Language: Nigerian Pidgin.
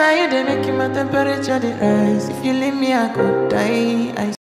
Now you they making my temperature the rise. If you leave me, I could die.